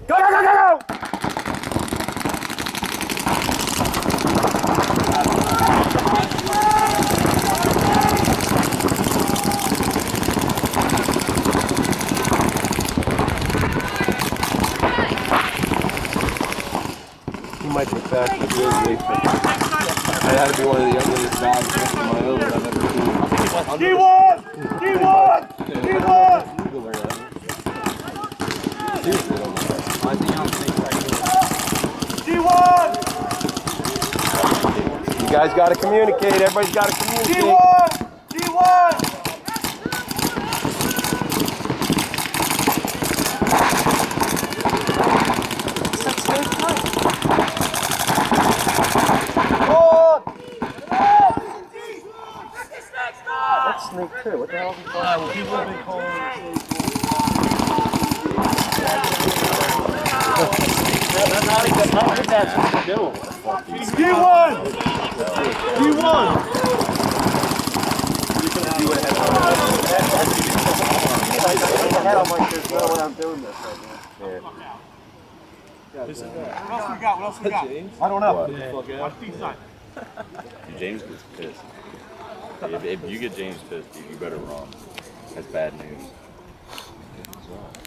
Go, go, go, go, go! He might be fast, but he is late. That had to be one of the youngest dogs in my own that I've ever seen. D1! D1! D1! D1! You guys got to communicate. Everybody's got to communicate. D1! D1! That's snake too. What the hell is he calling? Well, people have been calling D1! D1! What I'm doing this right now. What else we got? What else we got? I don't know. James gets pissed. If you get James pissed, you better run. That's bad news.